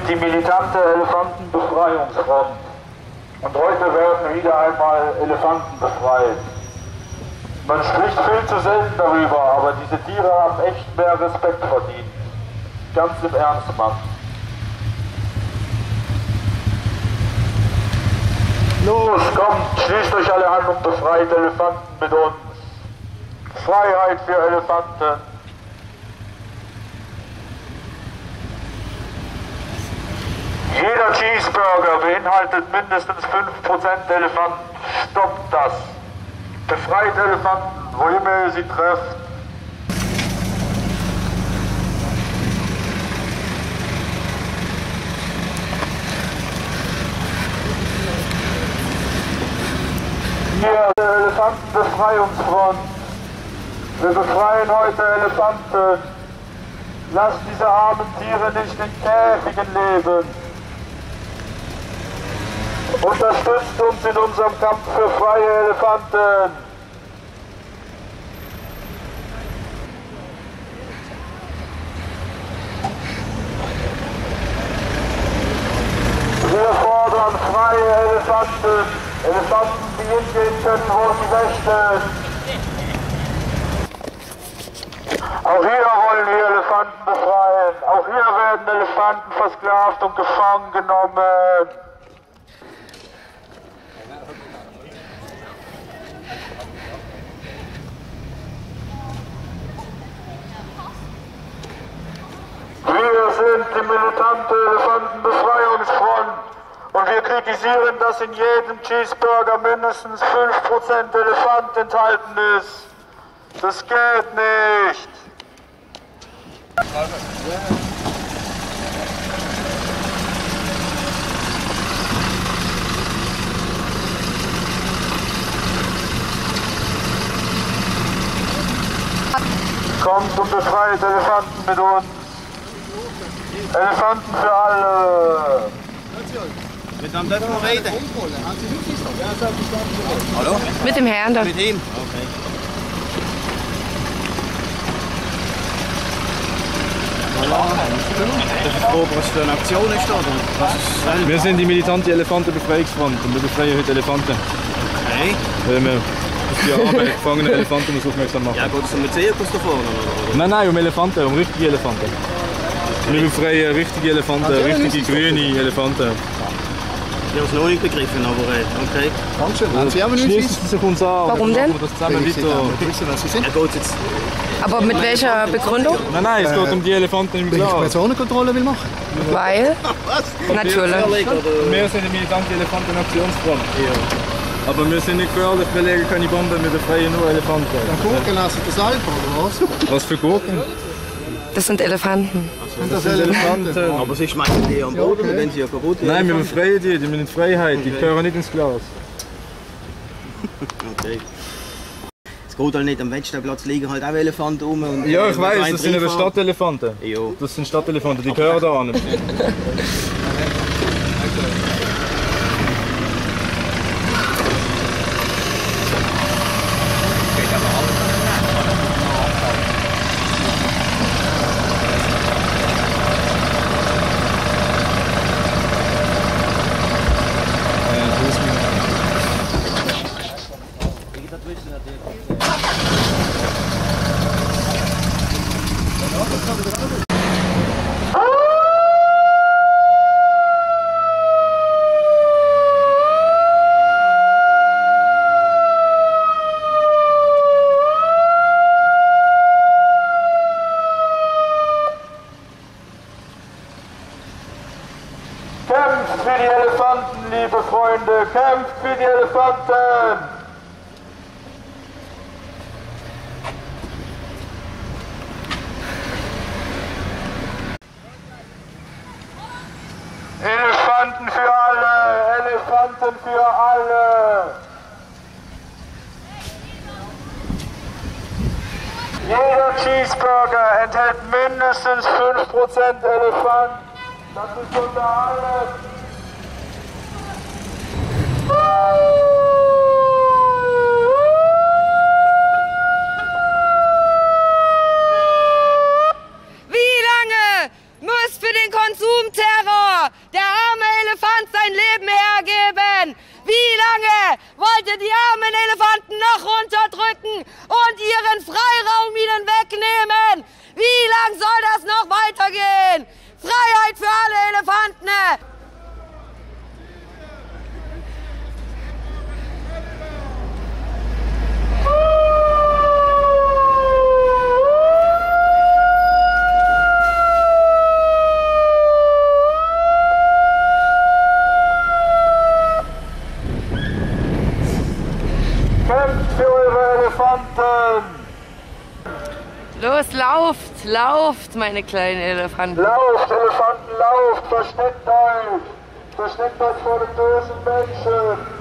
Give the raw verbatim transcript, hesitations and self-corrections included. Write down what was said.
die militante Elefantenbefreiungsfront. Und heute werden wieder einmal Elefanten befreit. Man spricht viel zu selten darüber, aber diese Tiere haben echt mehr Respekt verdient. Ganz im Ernst, Mann. Los, kommt, schließt euch alle an und befreit Elefanten mit uns. Freiheit für Elefanten. Jeder Cheeseburger beinhaltet mindestens fünf Prozent Elefanten. Stoppt das. Befreit Elefanten, wo immer ihr sie trefft. Hier, die Elefantenbefreiungsfront. Wir befreien heute Elefanten. Lasst diese armen Tiere nicht in Käfigen leben. Unterstützt uns in unserem Kampf für freie Elefanten. Wir fordern freie Elefanten. Elefanten, die hingehen können, wo sie möchten. Auch hier wollen wir Elefanten befreien. Auch hier werden Elefanten versklavt und gefangen genommen. Wir sind die militante Elefantenbefreiungsfront und wir kritisieren, dass in jedem Cheeseburger mindestens fünf Prozent Elefant enthalten ist. Das geht nicht. Kommt und befreit Elefanten mit uns. Elefanten für alle. Mit wem dürfen wir reden? Hallo? Mit dem Herrn da. Mit ihm? Okay. Darf ich fragen, was für eine Aktion ist da? Was ist wir sind die militante Elefantenbefreiungsfront und wir befreien heute Elefanten. Okay. Weil wir auf die Arbeit gefangene Elefanten uns aufmerksam machen. Ja, geht es um einen Zirkus da vorne? Oder? Nein, nein, um Elefanten, um richtige Elefanten. Wir befreien richtige Elefanten, richtige grüne Elefanten. Ich habe es noch nicht begriffen, aber okay. Dankeschön. Haben Sie aber nicht Schließen Sie sich uns an. Warum denn? Wir das zusammen weiter. wissen, was Sie sind? Ja, geht's jetzt. Aber mit welcher Begründung? Nein, nein, es geht um die Elefanten im Wenn ich Glas. Personenkontrolle will machen. Weil? Natürlich. Wir sind die militante Elefantenaktionsfront. Ja. Aber wir sind nicht gefährlich, wir legen keine Bomben, wir befreien nur Elefanten. Dann Gurken lassen das selber, oder was? Was für Gurken? Das sind Elefanten. Und das Elefanten. Aber sie schmeißen die am Boden, okay. wenn sie ja kaputt sind. Nein, wir befreien die, die sind in Freiheit, die gehören nicht ins Glas. Okay. Es geht halt nicht, am Wettsteinplatz liegen halt auch Elefanten rum. Und Ja, ich weiss, das sind aber Stadtelefanten. Ja. Das sind Stadtelefanten, die gehören da an. Kämpft für die Elefanten, liebe Freunde, kämpft für die Elefanten! Elefanten für alle, Elefanten für alle! Jeder Cheeseburger enthält mindestens fünf Prozent Elefant. Das ist unter alles. Wie lange muss für den Konsumterror Kämpft für eure Elefanten! Los, lauft, lauft, meine kleinen Elefanten. Lauft, Elefanten, lauft! Versteckt euch! Versteckt euch vor den bösen Menschen!